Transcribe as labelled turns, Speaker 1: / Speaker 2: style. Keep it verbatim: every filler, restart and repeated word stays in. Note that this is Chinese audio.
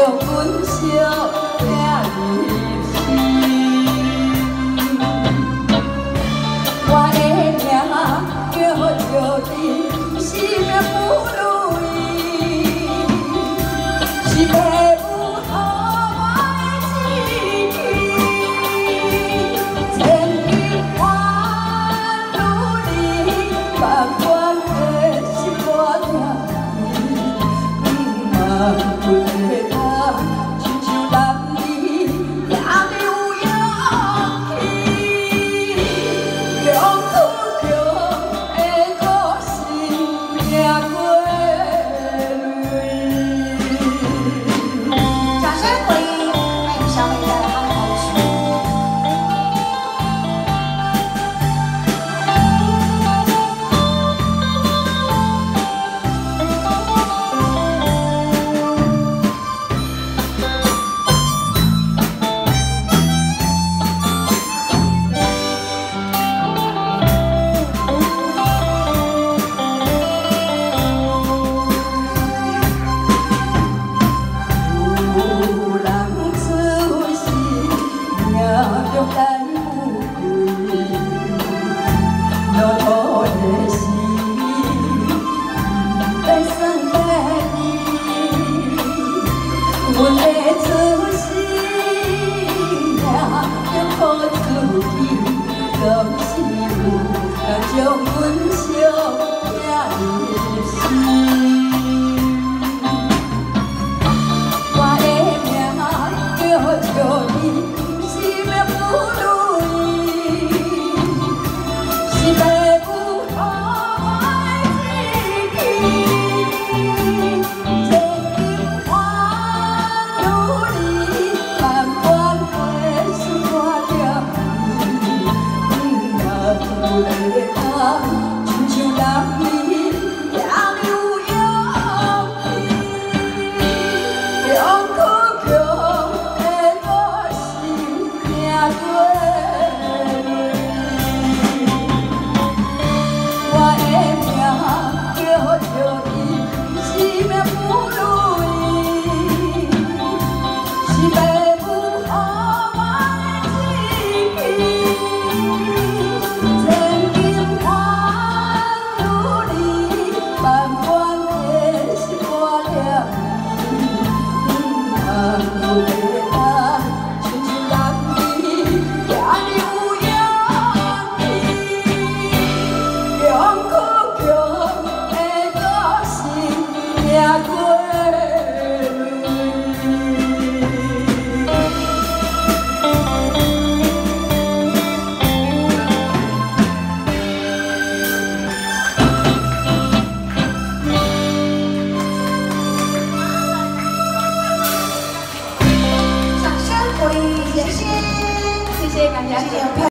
Speaker 1: 阮烧遐入心。我的名叫做你，是命不如意，是爸母予我的志气。千金换如你，万般的心肝疼你，嘛不会当，亲像男儿也有勇气，勇苦强的个性命过泪。掌声鼓励欢迎小美的他的好曲。阮的出世命，要靠自己，敢是有人将阮烧遐入心。我的命叫做你，是命不如意，是爸母予我的志气。千金换如你，万般的心肝疼你，若不会当，亲像男儿也有勇气，勇苦强的个性命过泪。我的命叫做你，是命不如意，是爸母予我的志气。千金换如你，万般的心肝疼你，若不会当，亲像男儿也有勇气，勇苦强的个性命过泪。掌声鼓励，谢谢，谢谢，感谢。